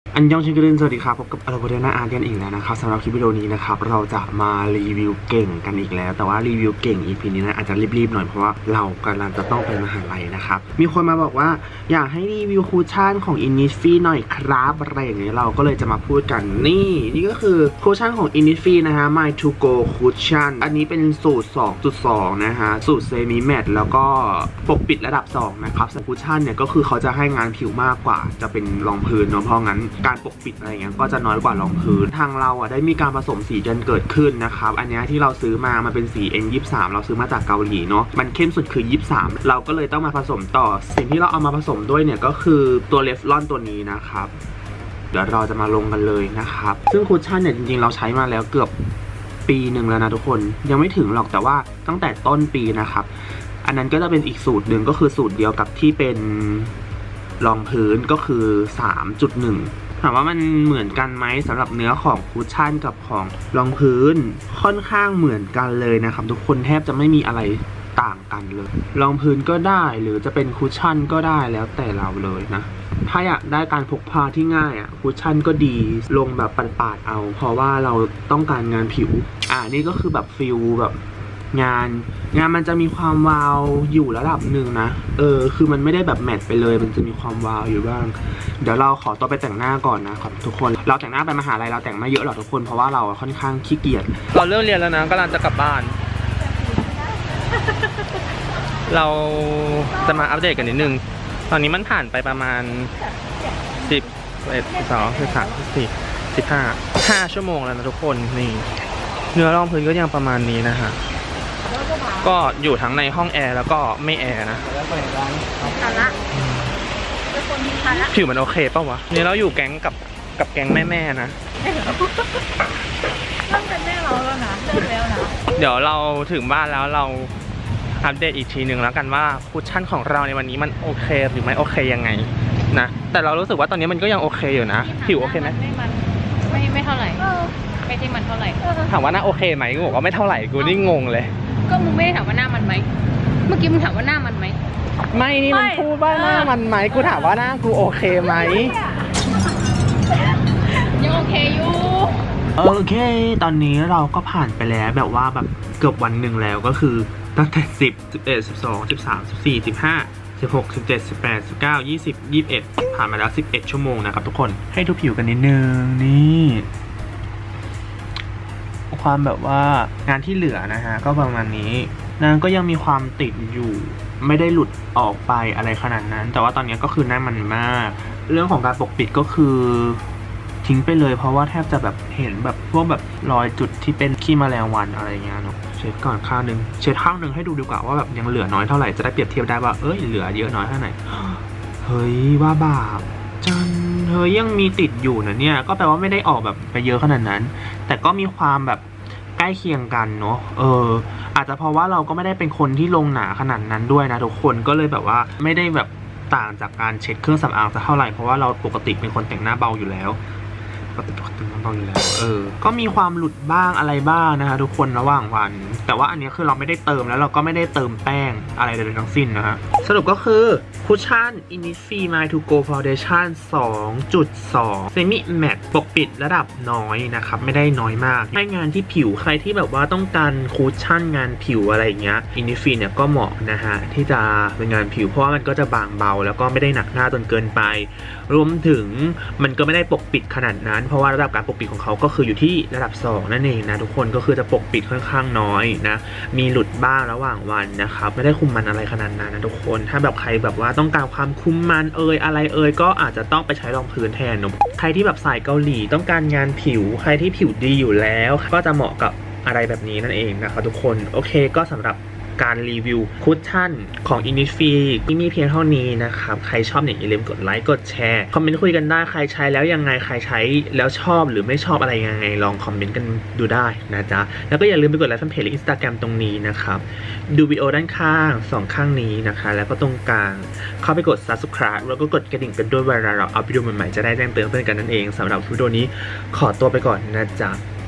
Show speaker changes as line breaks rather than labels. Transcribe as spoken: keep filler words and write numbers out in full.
อันยองชิคกี้พายสวัสดีครับพบกับอโรโบเดนาอาร์กันอีกแล้วนะครับสำหรับคลิปวิดีโอนี้นะครับเราจะมารีวิวเก่งกันอีกแล้วแต่ว่ารีวิวเก่ง อี พี นี้นะอาจจะรีบๆหน่อยเพราะว่าเรากำลังจะต้องไปมหาลัยนะครับมีคนมาบอกว่าอยากให้รีวิวคูชั่นของ Innisfree หน่อยครับอะไรอย่างเงี้ยเราก็เลยจะมาพูดกันนี่นี่ก็คือคูชั่นของ Innisfree นะฮะ My To Go Cushion อันนี้เป็นสูตร สองจุดสอง นะฮะสูตรเซมิแมตแล้วก็ปกปิดระดับสองนะครับส่วนคูชั่นเนี่ยก็คือเขาจะให้งานผิวมากกว่าจะเป็นรองพื้นเนาะเพราะงั้นการปกปิดอะไรเงี้ยก็จะน้อยกว่ารองพื้นทางเราอ่ะได้มีการผสมสีกันเกิดขึ้นนะครับอันนี้ที่เราซื้อมามันเป็นสี เอ็น ยี่สิบสาม เราซื้อมาจากเกาหลีเนาะมันเข้มสุดคือยี่สิบสามเราก็เลยต้องมาผสมต่อสิ่งที่เราเอามาผสมด้วยเนี่ยก็คือตัวเลฟลอนตัวนี้นะครับเดี๋ยวเราจะมาลงกันเลยนะครับซึ่งคูชั่นเนี่ยจริงๆเราใช้มาแล้วเกือบปีหนึ่งแล้วนะทุกคนยังไม่ถึงหรอกแต่ว่าตั้งแต่ต้นปีนะครับอันนั้นก็จะเป็นอีกสูตรหนึ่งก็คือสูตรเดียวกับที่เป็นรองพื้นก็คือ สามจุดหนึ่ง ถามว่ามันเหมือนกันไหมสำหรับเนื้อของคูชั่นกับของรองพื้นค่อนข้างเหมือนกันเลยนะครับทุกคนแทบจะไม่มีอะไรต่างกันเลยรองพื้นก็ได้หรือจะเป็นคูชั่นก็ได้แล้วแต่เราเลยนะถ้าอยากได้การพกพาที่ง่ายอ่ะคูชั่นก็ดีลงแบบปาดๆเอาเพราะว่าเราต้องการงานผิวอ่านี่ก็คือแบบฟิลแบบงานงานมันจะมีความวาวอยู่ระดับหนึ่งนะเออคือมันไม่ได้แบบแมทไปเลยมันจะมีความวาวอยู่บ้างเดี๋ยวเราขอตัวไปแต่งหน้าก่อนนะครับทุกคนเราแต่งหน้าไปมหาลัยเราแต่งไม่เยอะหรอกทุกคนเพราะว่าเราค่อนข้างขี้เกียจเราเริ่มเรียนแล้วนะกำลังจะกลับบ้าน เราจะมาอัปเดตกันนิดนึงตอนนี้มันผ่านไปประมาณสิบเอ็ดสิบสองสิบสามสิบสี่สิบห้าห้าชั่วโมงแล้วนะทุกคนนี่เนื้อรองพื้นก็ยังประมาณนี้นะฮะก็อยู่ทั้งในห้องแอร์แล้วก็ไม่แอร์นะผิวมันโอเคป่าวะนี่เราอยู่แก๊งกับกับแก๊งแม่แม่นะเริ่มเป็นแม่เราแล้วนะเริ่มแล้วนะเดี๋ยวเราถึงบ้านแล้วเราอัปเดตอีกทีหนึ่งแล้วกันว่าคุชชั่นของเราในวันนี้มันโอเคหรือไม่โอเคยังไงนะแต่เรารู้สึกว่าตอนนี้มันก็ยังโอเคอยู่นะผิวโอเคไหมไม่มันไม่ไม่เท่าไหร่ไม่ที่มันเท่าไหร่ถามว่าหน้าโอเคไหมกูบอกว่าไม่เท่าไหร่กูนี่งงเลยก็มึงไม่ได้ถามว่าหน้ามันไหมเมื่อกี้มึงถามว่าหน้ามันไหมไม่นี่มันพูดว่าหน้ามันไหมกูถามว่าหน้ากูโอเคไหมยังโอเคอยู่โอเคตอนนี้เราก็ผ่านไปแล้วแบบว่าแบบเกือบวันหนึ่งแล้วก็คือตั้งแต่สิบ สิบเอ็ด สิบสอง สิบสาม สิบสี่ สิบห้า สิบหก สิบเจ็ด สิบแปด สิบเก้า ยี่สิบ ยี่สิบเอ็ดผ่านมาแล้วสิบเอ็ดชั่วโมงนะครับทุกคนให้ดูผิวกันนิดนึงนี่ความแบบว่างานที่เหลือนะฮะก็ประมาณนี้นางก็ยังมีความติดอยู่ไม่ได้หลุดออกไปอะไรขนาดนั้นแต่ว่าตอนนี้ก็คือหน้ามันมากเรื่องของการปกปิดก็คือทิ้งไปเลยเพราะว่าแทบจะแบบเห็นแบบพวกแบบรอยจุดที่เป็นขี้แมลงวันอะไรเงี้ยเนาะเช็ดก่อนข้างนึงเช็ดข้างนึงให้ดูดีกว่าว่าแบบยังเหลือน้อยเท่าไหร่จะได้เปรียบเทียบได้ว่าเอ้ยเหลือเยอะน้อยเท่าไหร่เฮ้ยว่าบาปจันเฮ้ยยังมีติดอยู่นะเนี่ยก็แปลว่าไม่ได้ออกแบบไปเยอะขนาดนั้นแต่ก็มีความแบบใกล้เคียงกันเนาะเอออาจจะเพราะว่าเราก็ไม่ได้เป็นคนที่ลงหนาขนาดนั้นด้วยนะทุกคนก็เลยแบบว่าไม่ได้แบบต่างจากการเช็ดเครื่องสำอางจะเท่าไหร่เพราะว่าเราปกติเป็นคนแต่งหน้าเบาอยู่แล้วปกติปกติเบาอยู่แล้วเออก็มีความหลุดบ้างอะไรบ้างนะคะทุกคนระหว่างวันแต่ว่าอันนี้คือเราไม่ได้เติมแล้วเราก็ไม่ได้เติมแป้งอะไรใดๆทั้งสิ้นนะฮะสรุปก็คือคุชชั่น Innisfree My To Go Foundation สองจุดสอง Semi Matte ปกปิดระดับน้อยนะครับไม่ได้น้อยมากให้งานที่ผิวใครที่แบบว่าต้องการคุชชั่นงานผิวอะไรอย่างเงี้ย Innisfree เนี่ยก็เหมาะนะฮะที่จะเป็นงานผิวเพราะว่ามันก็จะบางเบาแล้วก็ไม่ได้หนักหน้าจนเกินไปรวมถึงมันก็ไม่ได้ปกปิดขนาดนั้นเพราะว่าระดับการปกปิดของเขาก็คืออยู่ที่ระดับสองนั่นเองนะทุกคนก็คือจะปกปิดค่อนข้างน้อยนะมีหลุดบ้างระหว่างวันนะครับไม่ได้คุมมันอะไรขนาดนั้นนะทุกคนถ้าแบบใครแบบว่าต้องการความคุมมันเอยอะไรเอยก็อาจจะต้องไปใช้รองพื้นแทนนะใครที่แบบสายเกาหลีต้องการงานผิวใครที่ผิวดีอยู่แล้วก็จะเหมาะกับอะไรแบบนี้นั่นเองนะครับทุกคนโอเคก็สำหรับการรีวิวคุชชั่นของ Innisfree ที่มีเพียงเท่านี้นะครับใครชอบเนี่ยอย่าลืมกดไลค์กดแชร์คอมเมนต์คุยกันได้ใครใช้แล้วยังไงใครใช้แล้วชอบหรือไม่ชอบอะไรยังไงลองคอมเมนต์กันดูได้นะจ๊ะแล้วก็อย่าลืมไปกดไลค์แฟนเพจและ Instagram ตรงนี้นะครับดูวิดีโอด้านข้างสองข้างนี้นะคะแล้วก็ตรงกลางเข้าไปกด Subscribe แล้วก็กดกระดิ่งกันด้วยเวลาเราอัปเดตใหม่ๆจะได้แจ้งเตือนเพื่อนกันนั่นเองสำหรับวิดีโอนี้ขอตัวไปก่อนนะจ๊ะ